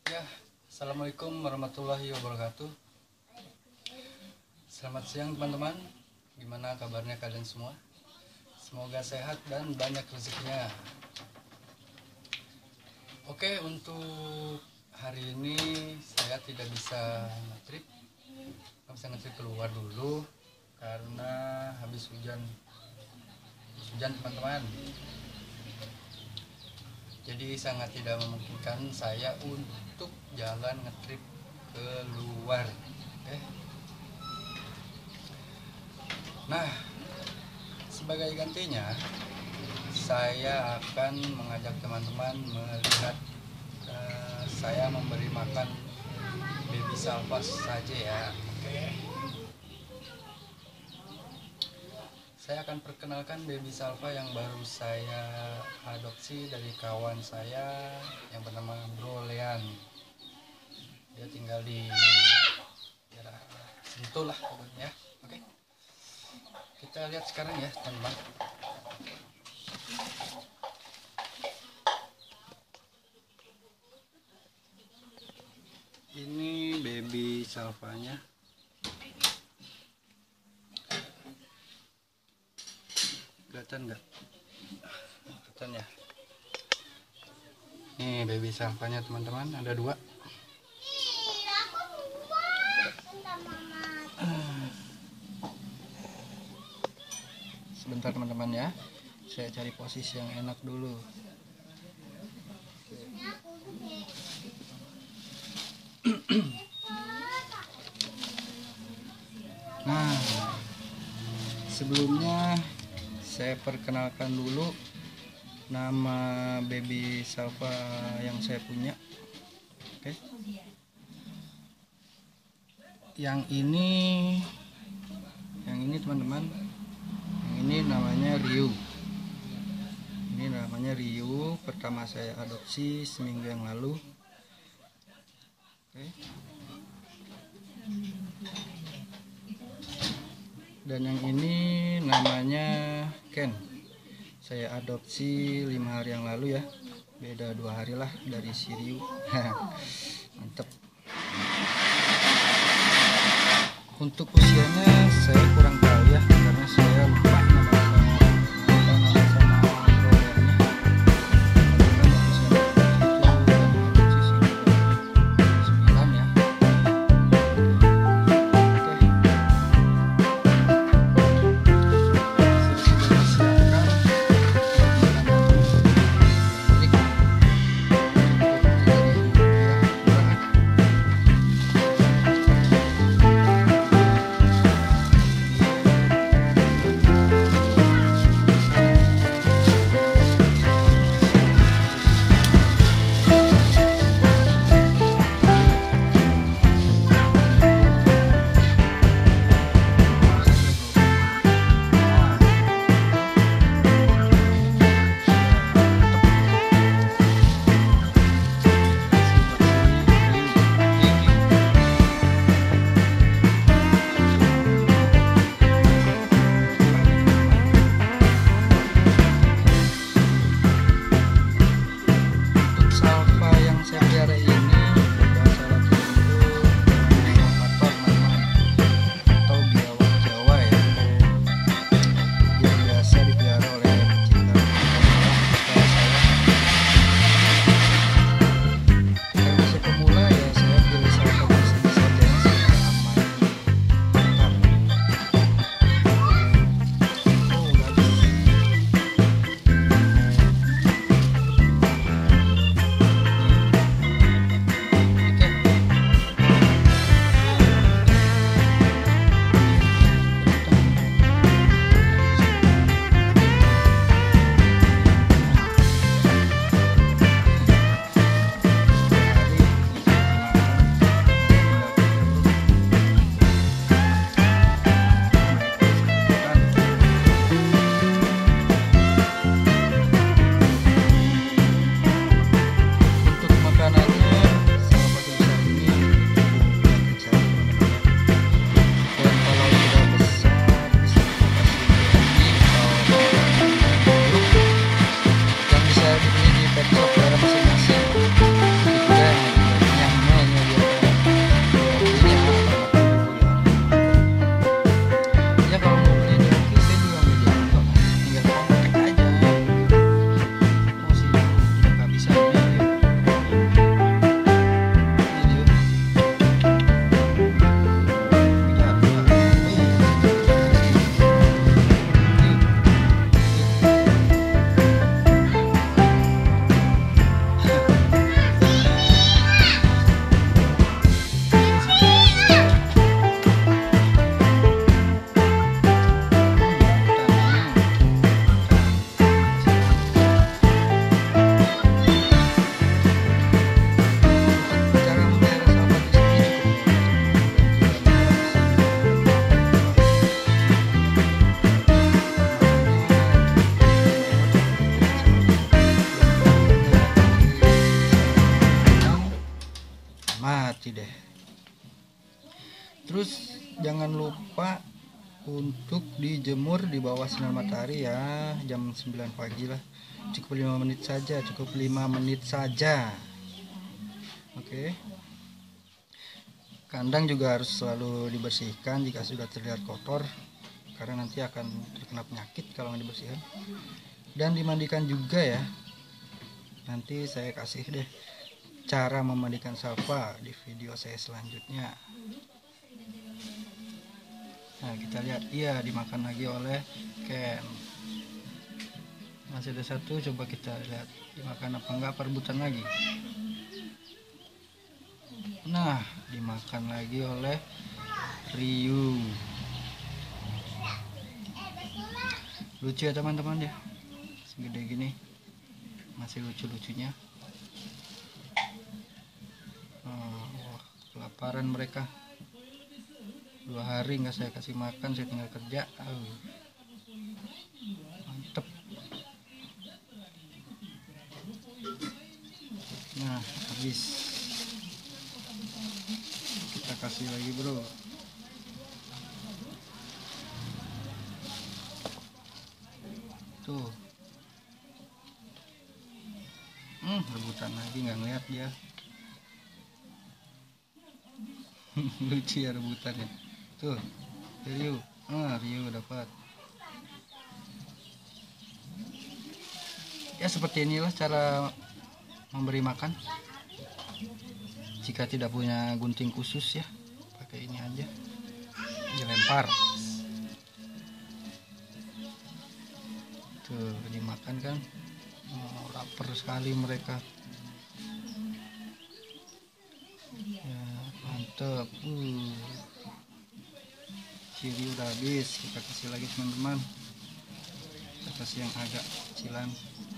Ya, Assalamualaikum warahmatullahi wabarakatuh. Selamat siang teman-teman. Gimana kabarnya kalian semua? Semoga sehat dan banyak rezekinya. Oke, untuk hari ini saya tidak bisa nge-trip. Nggak bisa nge-trip keluar dulu karena habis hujan teman-teman. Jadi sangat tidak memungkinkan saya untuk jalan ngetrip keluar. Nah, sebagai gantinya saya akan mengajak teman-teman melihat saya memberi makan baby salva saja ya. Saya akan perkenalkan baby salva yang baru saya adopsi dari kawan saya yang bernama Bro Lean. Dia tinggal di daerah Sentul lah pokoknya ya. Oke. Kita lihat sekarang ya teman-teman. Ini baby salvanya. Kelihatan nggak? Kelihatan ya. Nih baby salvanya teman-teman, ada dua. Sebentar teman-teman ya, saya cari posisi yang enak dulu. Nah, sebelumnya saya perkenalkan dulu nama baby salva yang saya punya. Oke. Yang ini teman-teman, yang ini namanya Ryu. Ini namanya Ryu, pertama saya adopsi seminggu yang lalu. Oke. Dan yang ini namanya Ken. Saya adopsi 5 hari yang lalu ya. Beda 2 hari lah dari si Ryu. Mantep. Untuk usianya saya kurang tahu ya, karena saya lupa mati deh. Terus jangan lupa untuk dijemur di bawah sinar matahari ya, jam 9 pagi lah. Cukup 5 menit saja, cukup 5 menit saja. Oke. Kandang juga harus selalu dibersihkan jika sudah terlihat kotor, karena nanti akan terkena penyakit kalau nggak dibersihkan. Dan dimandikan juga ya. Nanti saya kasih deh cara memandikan salva di video saya selanjutnya. Nah, kita lihat, iya dimakan lagi oleh Ken. Masih ada satu, coba kita lihat dimakan apa enggak, perebutan lagi. Nah, dimakan lagi oleh Ryu. Lucu ya teman-teman ya, segede gini masih lucu-lucunya. Wah, kelaparan mereka. 2 hari nggak saya kasih makan, saya tinggal kerja. Mantep. Nah, habis. Kita kasih lagi bro. Tuh. Rebutan lagi, nggak ngeliat dia. Lucu ya rebutannya. Tuh, Ryu. Ryu dapat. Ya seperti inilah cara memberi makan. Jika tidak punya gunting khusus ya, pakai ini aja, dilempar. Tuh dimakan kan. Lapar sekali mereka ya, mantep. Ciri udah habis, kita kasih lagi teman-teman. Kita kasih yang agak kecilan.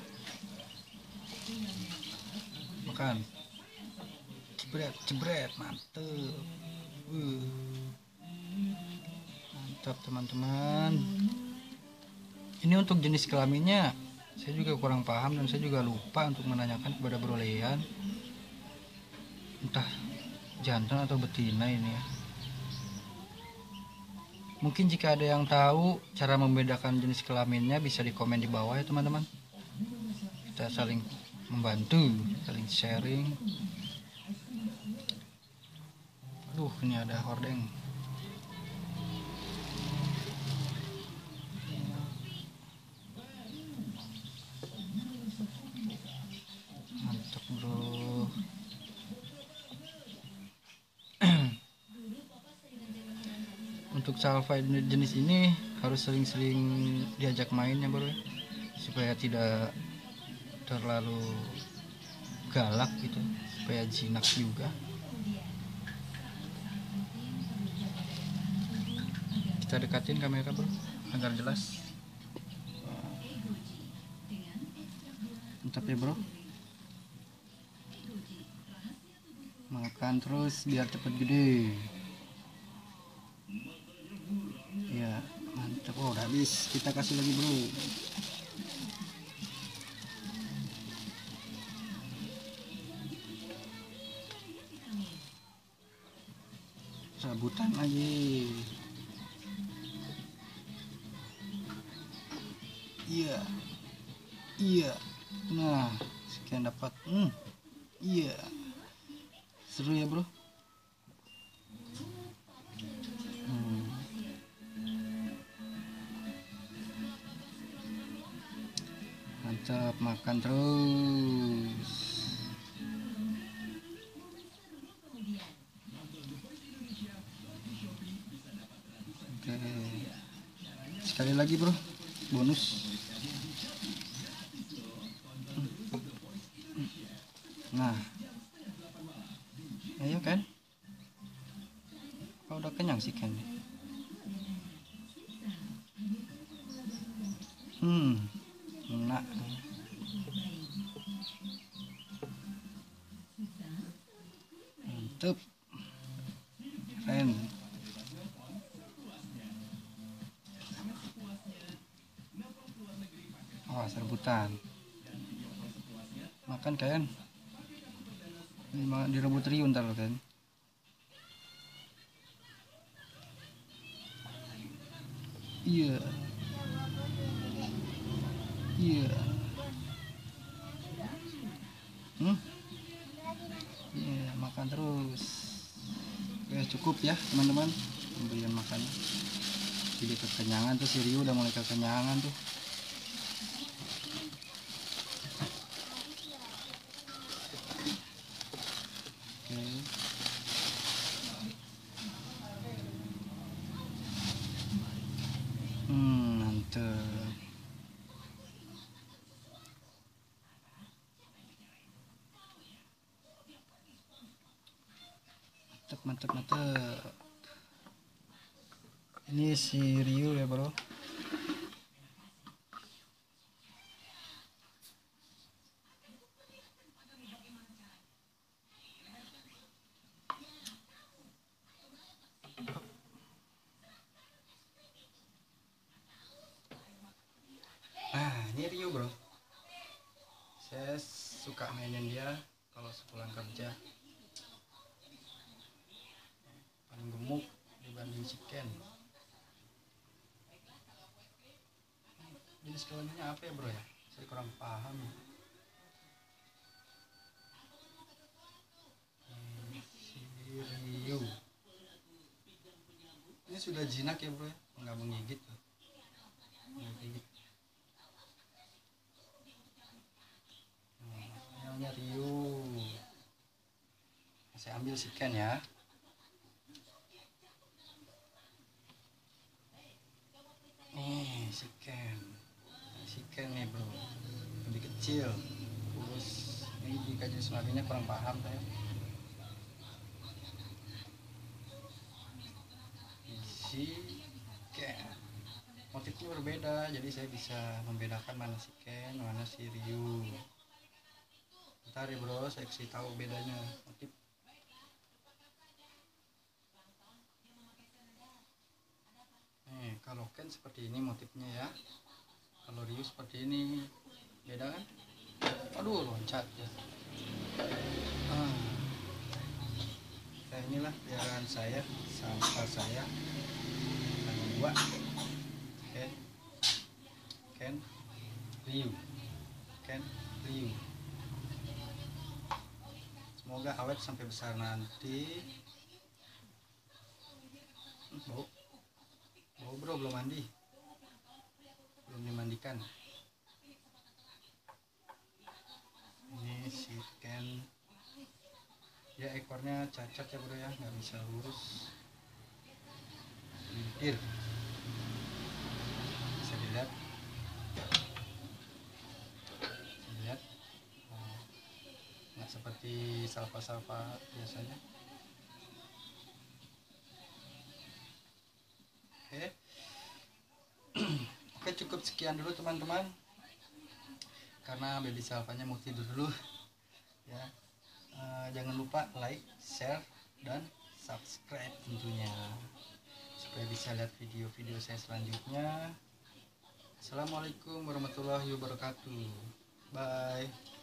Makan, jebret jebret, mantep. Mantap teman-teman. Ini untuk jenis kelaminnya saya juga kurang paham, dan saya juga lupa untuk menanyakan kepada Bro Lean, entah jantan atau betina ini ya. Mungkin jika ada yang tahu cara membedakan jenis kelaminnya, bisa di komen di bawah ya teman-teman. Kita saling membantu, saling sharing. Aduh, ini ada hordeng. Mantap bro. Untuk salva jenis ini harus sering-sering diajak main ya bro, supaya tidak terlalu galak gitu, supaya jinak juga. Kita dekatin kamera bro agar jelas. Mantap ya bro, makan terus biar cepet gede ya. Mantap. Udah habis, kita kasih lagi bro. Rebutan lagi. Iya. Nah, sekian dapat. Iya. Seru ya bro. Mantap, makan terus. Oke. Sekali lagi bro, bonus. Nah, ayo kan. Apa udah kenyang sih kan? Enak. Mantep. Keren. Oh, serbutan. Makan kan? Direbut Ryu ntar kan. Iya, iya. Hmm? Iya, makan terus. Oke, cukup ya teman-teman pemberian makan. Jadi kekenyangan tuh, si Ryu udah mulai kekenyangan tuh. Oke. Mantep. Mantep, mantep, mantep. Ini si Ryu ya bro. Nah ini Ryu bro, saya suka mainin dia kalau sepulang kerja. Paling gemuk dibanding chicken. Jenis kelaminnya apa ya bro ya, saya kurang paham. Si Ryu ini sudah jinak ya bro ya, nggak menggigit, nggak gigit. Namanya Ryu. Saya ambil chicken ya. Nih chicken nih bro, lebih kecil. Terus ini jika jenis kelaminnya kurang paham saya. Chicken motifnya berbeda, jadi saya bisa membedakan mana chicken mana si Ryu. Ntar ya bro, saya kasih tahu bedanya motif. Nih kalau Ken seperti ini motifnya ya, kalau Ryu seperti ini, beda kan? Aduh loncat ya. Nah inilah peliharaan saya, sampah saya yang dua, Ken Ryu. Semoga awet sampai besar nanti. Bau bro, belum mandi, belum dimandikan. Ini si Ken ya, ekornya cacat ya bro ya, nggak bisa lurus, lintir. Bisa dilihat, nggak seperti salva biasanya. Oke, cukup sekian dulu teman-teman, karena baby salvanya mau tidur dulu ya. Jangan lupa like, share, dan subscribe tentunya, supaya bisa lihat video-video saya selanjutnya. Assalamualaikum warahmatullahi wabarakatuh. Bye.